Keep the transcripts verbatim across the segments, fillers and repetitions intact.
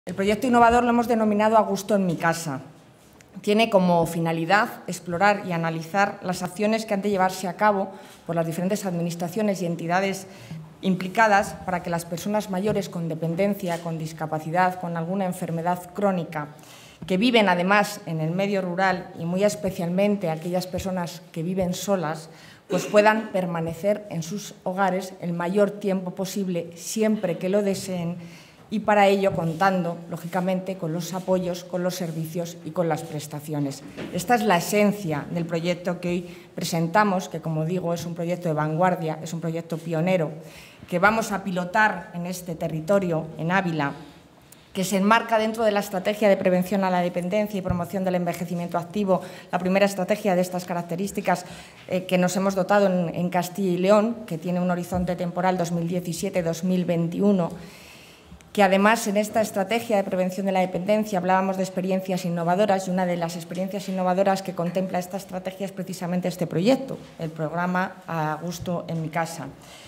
El proyecto innovador lo hemos denominado A Gusto en mi casa. Tiene como finalidad explorar y analizar las acciones que han de llevarse a cabo por las diferentes administraciones y entidades implicadas para que las personas mayores con dependencia, con discapacidad, con alguna enfermedad crónica, que viven además en el medio rural y muy especialmente aquellas personas que viven solas, pues puedan permanecer en sus hogares el mayor tiempo posible, siempre que lo deseen, y para ello contando, lógicamente, con los apoyos, con los servicios y con las prestaciones. Esta es la esencia del proyecto que hoy presentamos, que, como digo, es un proyecto de vanguardia, es un proyecto pionero, que vamos a pilotar en este territorio, en Ávila, que se enmarca dentro de la Estrategia de Prevención a la Dependencia y Promoción del Envejecimiento Activo, la primera estrategia de estas características eh, que nos hemos dotado en, en Castilla y León, que tiene un horizonte temporal dos mil diecisiete dos mil veintiuno, que además en esta estrategia de prevención de la dependencia hablábamos de experiencias innovadoras y una de las experiencias innovadoras que contempla esta estrategia es precisamente este proyecto, el programa A Gusto en mi casa.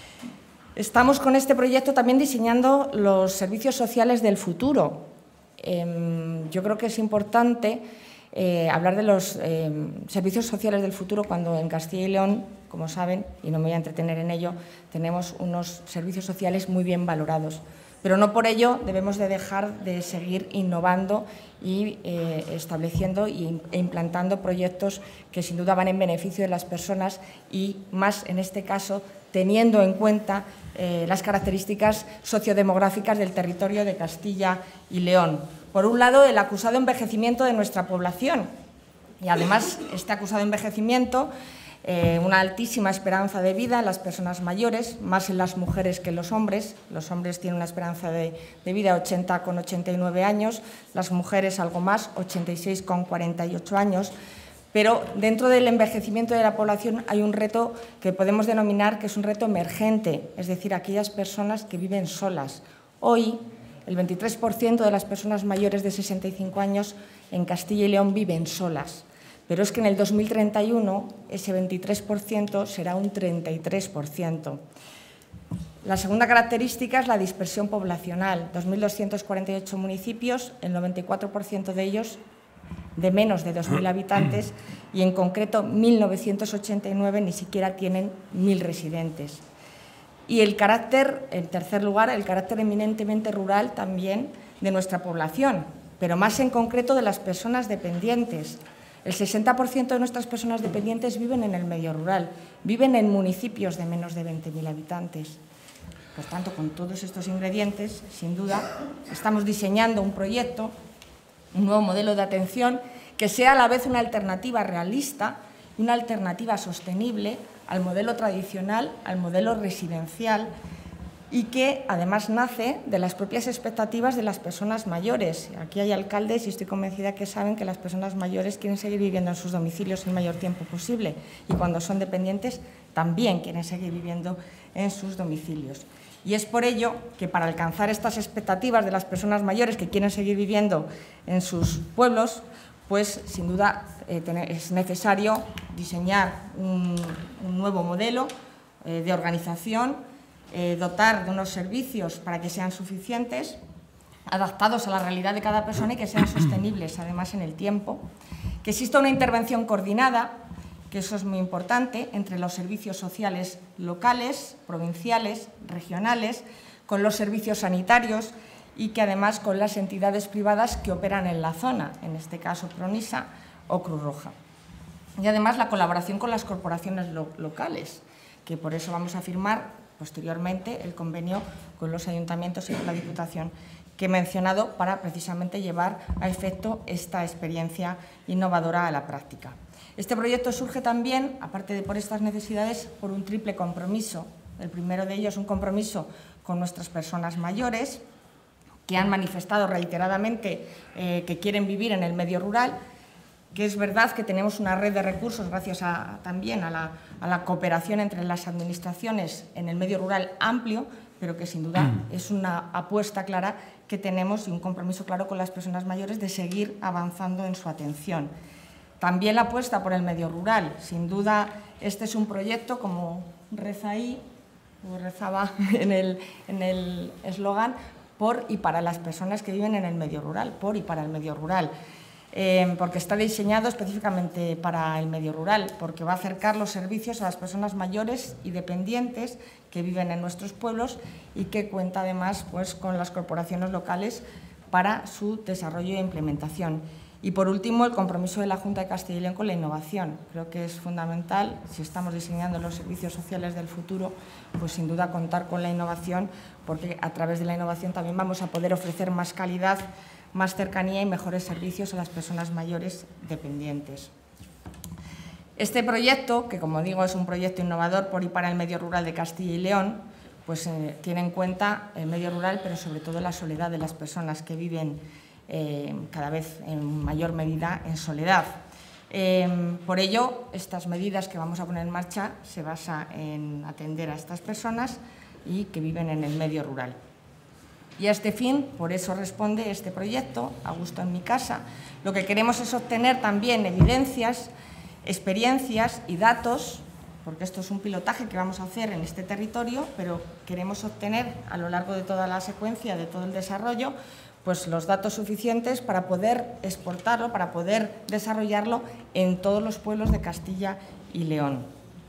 Estamos con este proyecto también diseñando los servicios sociales del futuro. Eh, yo creo que es importante eh, hablar de los eh, servicios sociales del futuro cuando en Castilla y León, como saben, y no me voy a entretener en ello, tenemos unos servicios sociales muy bien valorados. Pero no por ello debemos de dejar de seguir innovando y eh, estableciendo e implantando proyectos que sin duda van en beneficio de las personas y más en este caso teniendo en cuenta eh, las características sociodemográficas del territorio de Castilla y León. Por un lado, el acusado envejecimiento de nuestra población y además este acusado envejecimiento Eh, una altísima esperanza de vida en las personas mayores, más en las mujeres que en los hombres. Los hombres tienen una esperanza de, de vida ochenta con ochenta y nueve años, las mujeres algo más, ochenta y seis con cuarenta y ocho años. Pero dentro del envejecimiento de la población hay un reto que podemos denominar que es un reto emergente, es decir, aquellas personas que viven solas. Hoy, el veintitrés por ciento de las personas mayores de sesenta y cinco años en Castilla y León viven solas. Pero es que en el dos mil treinta y uno ese veintitrés por ciento será un treinta y tres por ciento. La segunda característica es la dispersión poblacional. dos mil doscientos cuarenta y ocho municipios, el noventa y cuatro por ciento de ellos de menos de dos mil habitantes y en concreto mil novecientos ochenta y nueve ni siquiera tienen mil residentes. Y el carácter, en tercer lugar, el carácter eminentemente rural también de nuestra población, pero más en concreto de las personas dependientes. El sesenta por ciento de nuestras personas dependientes viven en el medio rural, viven en municipios de menos de veinte mil habitantes. Por tanto, con todos estos ingredientes, sin duda, estamos diseñando un proyecto, un nuevo modelo de atención que sea a la vez una alternativa realista y una alternativa sostenible al modelo tradicional, al modelo residencial, y que además nace de las propias expectativas de las personas mayores. Aquí hay alcaldes y estoy convencida que saben que las personas mayores quieren seguir viviendo en sus domicilios el mayor tiempo posible y cuando son dependientes también quieren seguir viviendo en sus domicilios. Y es por ello que para alcanzar estas expectativas de las personas mayores que quieren seguir viviendo en sus pueblos, pues sin duda eh, es necesario diseñar un, un nuevo modelo eh, de organización, Eh, dotar de unos servicios para que sean suficientes, adaptados a la realidad de cada persona y que sean sostenibles, además, en el tiempo. Que exista una intervención coordinada, que eso es muy importante, entre los servicios sociales locales, provinciales, regionales, con los servicios sanitarios y que, además, con las entidades privadas que operan en la zona, en este caso Pronisa o Cruz Roja. Y, además, la colaboración con las corporaciones lo locales, que por eso vamos a firmar posteriormente el convenio con los ayuntamientos y con la Diputación que he mencionado para precisamente llevar a efecto esta experiencia innovadora a la práctica. Este proyecto surge también, aparte de por estas necesidades, por un triple compromiso. El primero de ellos es un compromiso con nuestras personas mayores que han manifestado reiteradamente eh, que quieren vivir en el medio rural, que es verdad que tenemos una red de recursos gracias a, también a la, a la cooperación entre las administraciones en el medio rural amplio, pero que sin duda es una apuesta clara que tenemos y un compromiso claro con las personas mayores de seguir avanzando en su atención. También la apuesta por el medio rural. Sin duda, este es un proyecto, como reza ahí, o rezaba en el eslogan, por y para las personas que viven en el medio rural, por y para el medio rural. Eh, porque está diseñado específicamente para el medio rural, porque va a acercar los servicios a las personas mayores y dependientes que viven en nuestros pueblos y que cuenta además pues, con las corporaciones locales para su desarrollo e implementación. Y por último, el compromiso de la Junta de Castilla y León con la innovación. Creo que es fundamental, si estamos diseñando los servicios sociales del futuro, pues sin duda contar con la innovación, porque a través de la innovación también vamos a poder ofrecer más calidad, más cercanía y mejores servicios a las personas mayores dependientes. Este proyecto, que como digo es un proyecto innovador por y para el medio rural de Castilla y León, pues eh, tiene en cuenta el medio rural, pero sobre todo la soledad de las personas que viven eh, cada vez en mayor medida en soledad. Eh, por ello, estas medidas que vamos a poner en marcha se basan en atender a estas personas y que viven en el medio rural. Y a este fin, por eso responde este proyecto, A Gusto en mi casa. Lo que queremos es obtener también evidencias, experiencias y datos, porque esto es un pilotaje que vamos a hacer en este territorio, pero queremos obtener a lo largo de toda la secuencia, de todo el desarrollo, pues los datos suficientes para poder exportarlo, para poder desarrollarlo en todos los pueblos de Castilla y León.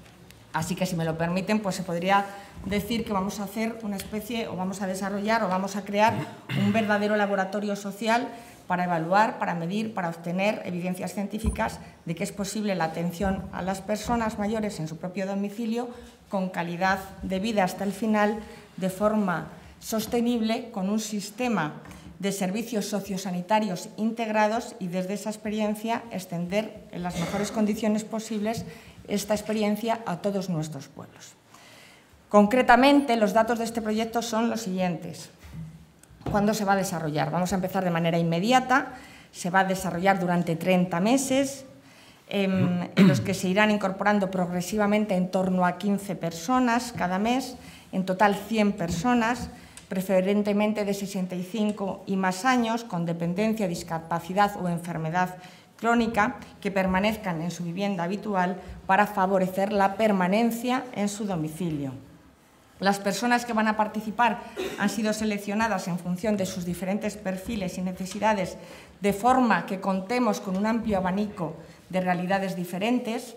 Así que, si me lo permiten, pues se podría decir que vamos a hacer una especie, o vamos a desarrollar, o vamos a crear un verdadero laboratorio social para evaluar, para medir, para obtener evidencias científicas de que es posible la atención a las personas mayores en su propio domicilio con calidad de vida hasta el final, de forma sostenible, con un sistema de servicios sociosanitarios integrados y desde esa experiencia extender en las mejores condiciones posibles esta experiencia a todos nuestros pueblos. Concretamente, los datos de este proyecto son los siguientes. ¿Cuándo se va a desarrollar? Vamos a empezar de manera inmediata. Se va a desarrollar durante treinta meses, eh, en los que se irán incorporando progresivamente en torno a quince personas cada mes, en total cien personas, preferentemente de sesenta y cinco y más años, con dependencia, discapacidad o enfermedad crónica, que permanezcan en su vivienda habitual para favorecer la permanencia en su domicilio. Las personas que van a participar han sido seleccionadas en función de sus diferentes perfiles y necesidades, de forma que contemos con un amplio abanico de realidades diferentes.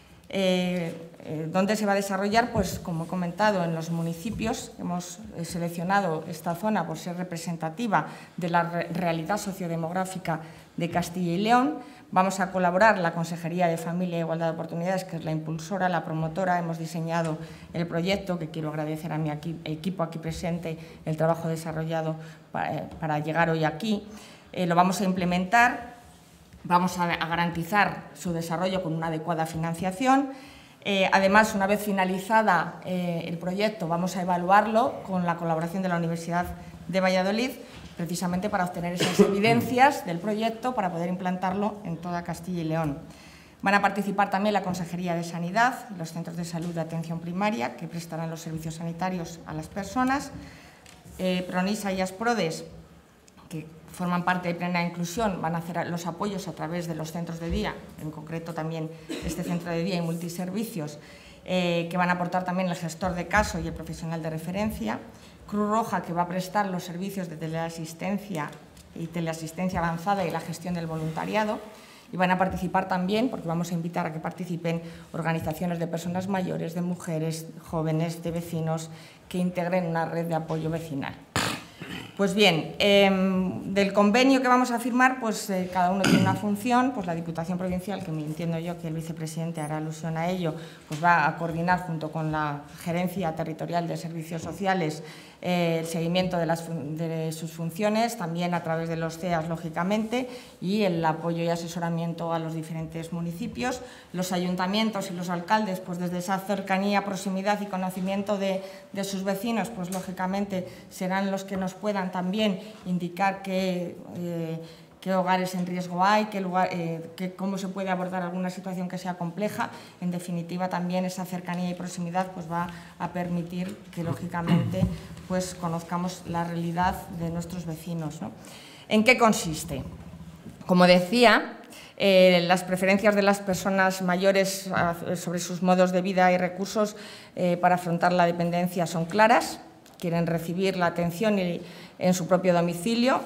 Eh, eh, ¿Dónde se va a desarrollar? Pues, como he comentado, en los municipios. Hemos eh, seleccionado esta zona por ser representativa de la re realidad sociodemográfica de Castilla y León. Vamos a colaborar la Consejería de Familia e Igualdad de Oportunidades, que es la impulsora, la promotora. Hemos diseñado el proyecto, que quiero agradecer a mi equipo aquí presente el trabajo desarrollado para, para llegar hoy aquí. Eh, lo vamos a implementar. Vamos a garantizar su desarrollo con una adecuada financiación. Eh, además, una vez finalizada eh, el proyecto, vamos a evaluarlo con la colaboración de la Universidad de Valladolid, precisamente para obtener esas evidencias del proyecto para poder implantarlo en toda Castilla y León. Van a participar también la Consejería de Sanidad y los centros de salud de atención primaria, que prestarán los servicios sanitarios a las personas. Eh, Pronisa y Asprodes, que forman parte de Plena Inclusión, van a hacer los apoyos a través de los centros de día, en concreto también este centro de día y multiservicios, eh, que van a aportar también el gestor de caso y el profesional de referencia. Cruz Roja, que va a prestar los servicios de teleasistencia y teleasistencia avanzada y la gestión del voluntariado. Y van a participar también, porque vamos a invitar a que participen, organizaciones de personas mayores, de mujeres, jóvenes, de vecinos, que integren una red de apoyo vecinal. Pues bien, eh, del convenio que vamos a firmar, pues eh, cada uno tiene una función. Pues la Diputación Provincial, que me entiendo yo que el vicepresidente hará alusión a ello, pues va a coordinar junto con la Gerencia Territorial de Servicios Sociales eh, el seguimiento de, las, de sus funciones, también a través de los C E As, lógicamente, y el apoyo y asesoramiento a los diferentes municipios. Los ayuntamientos y los alcaldes, pues desde esa cercanía, proximidad y conocimiento de, de sus vecinos, pues lógicamente serán los que nos puedan también indicar qué, eh, qué hogares en riesgo hay, qué lugar, eh, qué, cómo se puede abordar alguna situación que sea compleja. En definitiva, también esa cercanía y proximidad pues va a permitir que, lógicamente, pues conozcamos la realidad de nuestros vecinos, ¿no? ¿En qué consiste? Como decía, eh, las preferencias de las personas mayores sobre sus modos de vida y recursos eh, para afrontar la dependencia son claras. Quieren recibir la atención y en su propio domicilio,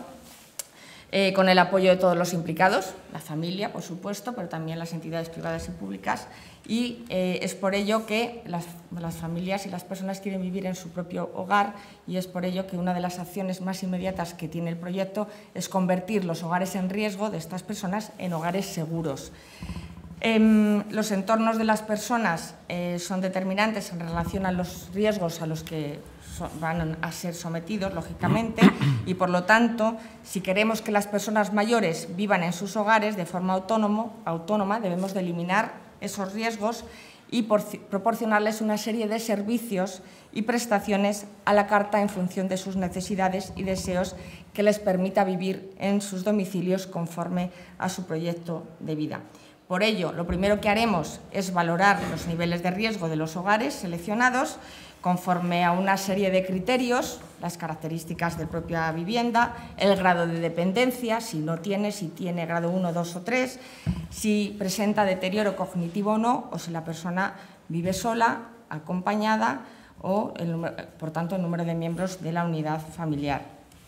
eh, con el apoyo de todos los implicados, la familia, por supuesto, pero también las entidades privadas y públicas, y eh, es por ello que las, las familias y las personas quieren vivir en su propio hogar, y es por ello que una de las acciones más inmediatas que tiene el proyecto es convertir los hogares en riesgo de estas personas en hogares seguros. Eh, los entornos de las personas eh, son determinantes en relación a los riesgos a los que so, van a ser sometidos, lógicamente, y por lo tanto, si queremos que las personas mayores vivan en sus hogares de forma autónomo, autónoma, debemos de eliminar esos riesgos y por, proporcionarles una serie de servicios y prestaciones a la carta en función de sus necesidades y deseos que les permita vivir en sus domicilios conforme a su proyecto de vida. Por ello, lo primero que haremos es valorar los niveles de riesgo de los hogares seleccionados conforme a una serie de criterios, las características de la propia vivienda, el grado de dependencia, si no tiene, si tiene grado uno, dos o tres, si presenta deterioro cognitivo o no, o si la persona vive sola, acompañada o, el número, por tanto, el número de miembros de la unidad familiar.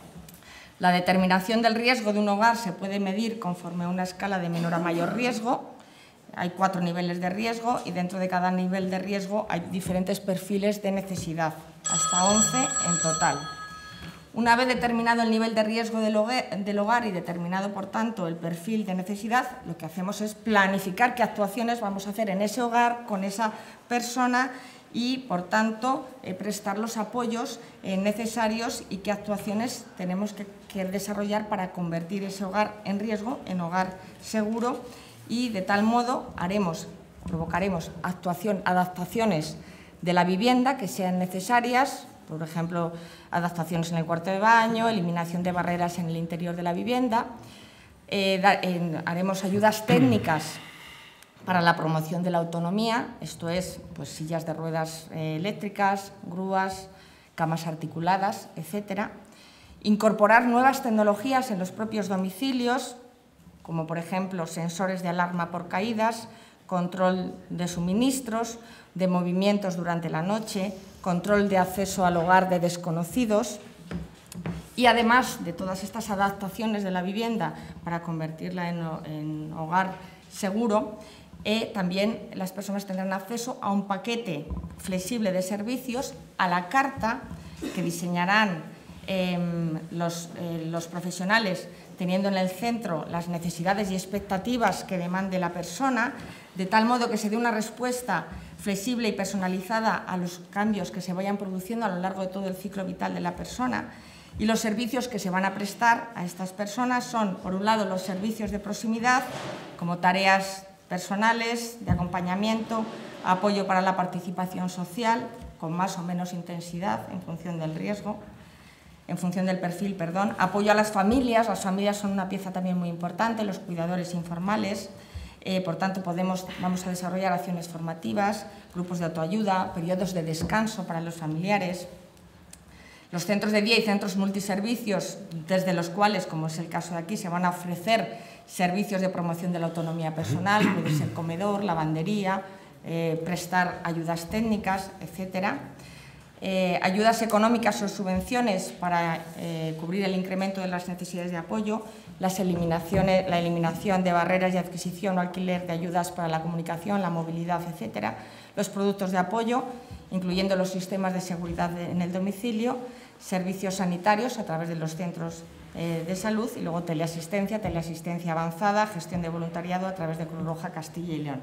La determinación del riesgo de un hogar se puede medir conforme a una escala de menor a mayor riesgo. Hay cuatro niveles de riesgo y dentro de cada nivel de riesgo hay diferentes perfiles de necesidad, hasta once en total. Una vez determinado el nivel de riesgo del hogar, del hogar y determinado, por tanto, el perfil de necesidad, lo que hacemos es planificar qué actuaciones vamos a hacer en ese hogar con esa persona y, por tanto, eh, prestar los apoyos eh, necesarios y qué actuaciones tenemos que, que desarrollar para convertir ese hogar en riesgo en hogar seguro. Y de tal modo haremos, provocaremos actuación, adaptaciones de la vivienda que sean necesarias, por ejemplo, adaptaciones en el cuarto de baño, eliminación de barreras en el interior de la vivienda, eh, da, eh, haremos ayudas técnicas para la promoción de la autonomía, esto es, pues, sillas de ruedas eh, eléctricas, grúas, camas articuladas, etcétera. Incorporar nuevas tecnologías en los propios domicilios, como por ejemplo sensores de alarma por caídas, control de suministros, de movimientos durante la noche, control de acceso al hogar de desconocidos. Y además de todas estas adaptaciones de la vivienda para convertirla en, en hogar seguro, eh, también las personas tendrán acceso a un paquete flexible de servicios, a la carta que diseñarán eh, los, eh, los profesionales, teniendo en el centro las necesidades y expectativas que demande la persona, de tal modo que se dé una respuesta flexible y personalizada a los cambios que se vayan produciendo a lo largo de todo el ciclo vital de la persona. Y los servicios que se van a prestar a estas personas son, por un lado, los servicios de proximidad, como tareas personales, de acompañamiento, apoyo para la participación social, con más o menos intensidad en función del riesgo, en función del perfil, perdón, apoyo a las familias, las familias son una pieza también muy importante, los cuidadores informales, eh, por tanto podemos, vamos a desarrollar acciones formativas, grupos de autoayuda, periodos de descanso para los familiares, los centros de día y centros multiservicios, desde los cuales, como es el caso de aquí, se van a ofrecer servicios de promoción de la autonomía personal, puede ser comedor, lavandería, eh, prestar ayudas técnicas, etcétera. Eh, ayudas económicas o subvenciones para eh, cubrir el incremento de las necesidades de apoyo, las eliminaciones, la eliminación de barreras de adquisición o alquiler de ayudas para la comunicación, la movilidad, etcétera, los productos de apoyo, incluyendo los sistemas de seguridad de, en el domicilio, servicios sanitarios a través de los centros eh, de salud y luego teleasistencia, teleasistencia avanzada, gestión de voluntariado a través de Cruz Roja Castilla y León.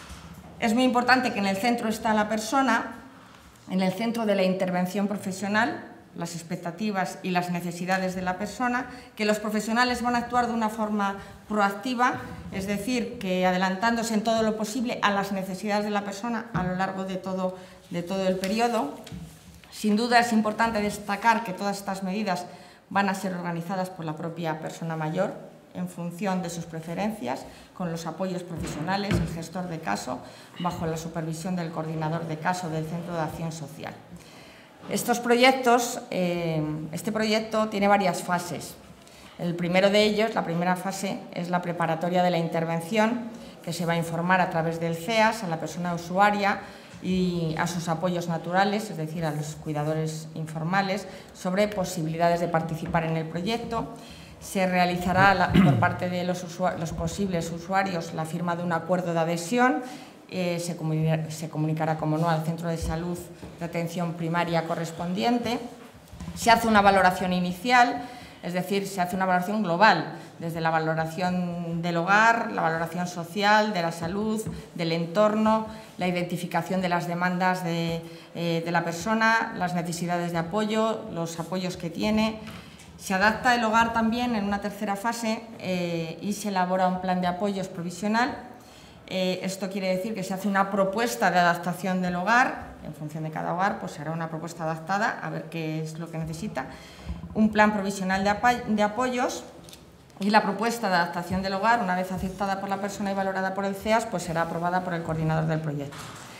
Es muy importante que en el centro está la persona, en el centro de la intervención profesional, las expectativas y las necesidades de la persona, que los profesionales van a actuar de una forma proactiva, es decir, que adelantándose en todo lo posible a las necesidades de la persona a lo largo de todo, de todo el periodo. Sin duda es importante destacar que todas estas medidas van a ser organizadas por la propia persona mayor, en función de sus preferencias, con los apoyos profesionales, el gestor de caso, bajo la supervisión del coordinador de caso del Centro de Acción Social. Estos proyectos, eh, este proyecto tiene varias fases. El primero de ellos, la primera fase, es la preparatoria de la intervención, que se va a informar a través del C E A S a la persona usuaria y a sus apoyos naturales, es decir, a los cuidadores informales, sobre posibilidades de participar en el proyecto. Se realizará la, por parte de los, los posibles usuarios la firma de un acuerdo de adhesión. Eh, se, comunicar, se comunicará, como no, al centro de salud de atención primaria correspondiente. Se hace una valoración inicial, es decir, se hace una valoración global, desde la valoración del hogar, la valoración social, de la salud, del entorno, la identificación de las demandas de, eh, de la persona, las necesidades de apoyo, los apoyos que tiene. Se adapta el hogar también en una tercera fase eh, y se elabora un plan de apoyos provisional. Eh, esto quiere decir que se hace una propuesta de adaptación del hogar. En función de cada hogar, pues será una propuesta adaptada a ver qué es lo que necesita. Un plan provisional de, apo de apoyos y la propuesta de adaptación del hogar, una vez aceptada por la persona y valorada por el C E A S, pues será aprobada por el coordinador del proyecto.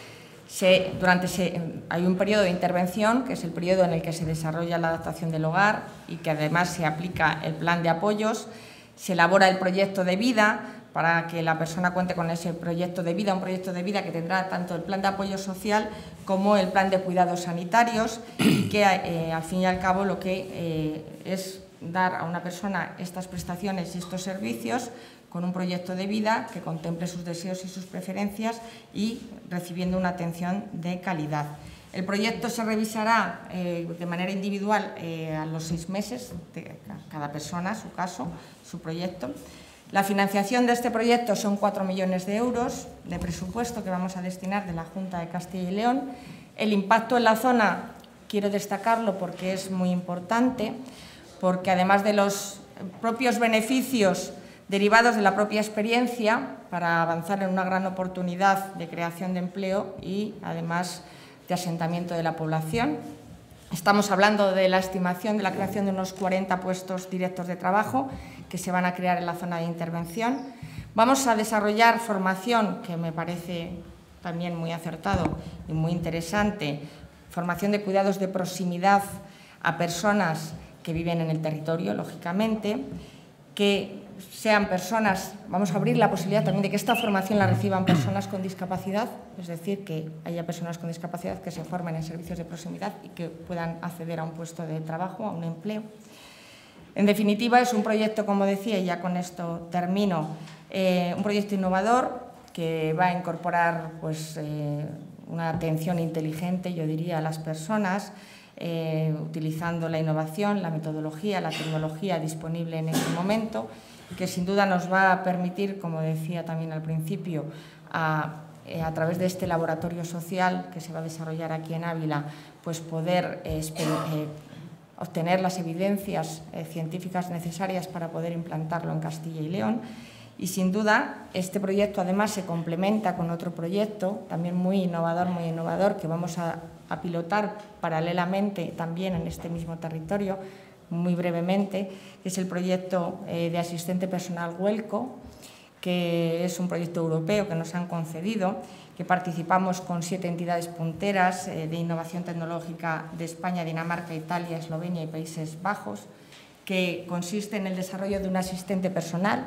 Se, durante se, hay un periodo de intervención, que es el periodo en el que se desarrolla la adaptación del hogar y que además se aplica el plan de apoyos. Se elabora el proyecto de vida para que la persona cuente con ese proyecto de vida, un proyecto de vida que tendrá tanto el plan de apoyo social como el plan de cuidados sanitarios y que eh, al fin y al cabo lo que eh, es dar a una persona estas prestaciones y estos servicios con un proyecto de vida que contemple sus deseos y sus preferencias y recibiendo una atención de calidad. El proyecto se revisará eh, de manera individual eh, a los seis meses, de cada persona, su caso, su proyecto. La financiación de este proyecto son cuatro millones de euros de presupuesto que vamos a destinar de la Junta de Castilla y León. El impacto en la zona, quiero destacarlo porque es muy importante, porque además de los propios beneficios derivados de la propia experiencia para avanzar en una gran oportunidad de creación de empleo y además de asentamiento de la población. Estamos hablando de la estimación de la creación de unos cuarenta puestos directos de trabajo que se van a crear en la zona de intervención. Vamos a desarrollar formación, que me parece también muy acertado y muy interesante, formación de cuidados de proximidad a personas que viven en el territorio, lógicamente, que sean personas, vamos a abrir la posibilidad también de que esta formación la reciban personas con discapacidad, es decir, que haya personas con discapacidad que se formen en servicios de proximidad y que puedan acceder a un puesto de trabajo, a un empleo. En definitiva, es un proyecto, como decía, y ya con esto termino, eh, un proyecto innovador que va a incorporar pues, eh, una atención inteligente, yo diría, a las personas, eh, utilizando la innovación, la metodología, la tecnología disponible en este momento, que sin duda nos va a permitir, como decía también al principio, a, eh, a través de este laboratorio social que se va a desarrollar aquí en Ávila, pues poder eh, eh, obtener las evidencias eh, científicas necesarias para poder implantarlo en Castilla y León. Y sin duda, este proyecto además se complementa con otro proyecto, también muy innovador, muy innovador, que vamos a, a pilotar paralelamente también en este mismo territorio, muy brevemente, que es el proyecto eh, de asistente personal Huelco, que es un proyecto europeo que nos han concedido, que participamos con siete entidades punteras eh, de innovación tecnológica de España, Dinamarca, Italia, Eslovenia y Países Bajos, que consiste en el desarrollo de un asistente personal.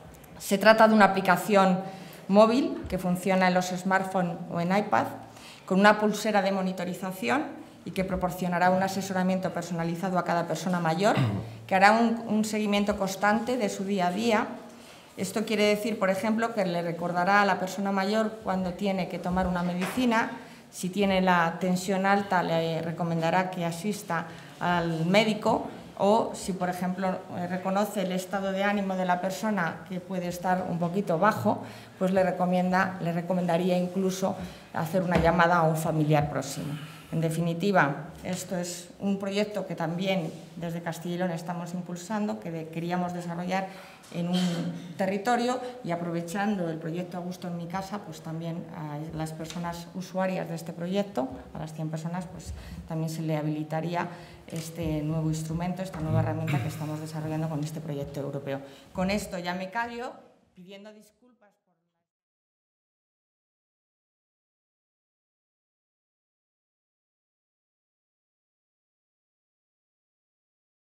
Se trata de una aplicación móvil que funciona en los smartphones o en iPad, con una pulsera de monitorización y que proporcionará un asesoramiento personalizado a cada persona mayor, que hará un, un seguimiento constante de su día a día. Esto quiere decir, por ejemplo, que le recordará a la persona mayor cuando tiene que tomar una medicina. Si tiene la tensión alta, le recomendará que asista al médico, o si, por ejemplo, reconoce el estado de ánimo de la persona que puede estar un poquito bajo, pues le, recomienda, le recomendaría incluso hacer una llamada a un familiar próximo. En definitiva, esto es un proyecto que también desde Castilla y León estamos impulsando, que queríamos desarrollar en un territorio y aprovechando el proyecto A Gusto en mi Casa, pues también a las personas usuarias de este proyecto, a las cien personas, pues también se le habilitaría este nuevo instrumento, esta nueva herramienta que estamos desarrollando con este proyecto europeo. Con esto ya me callo, pidiendo disculpas.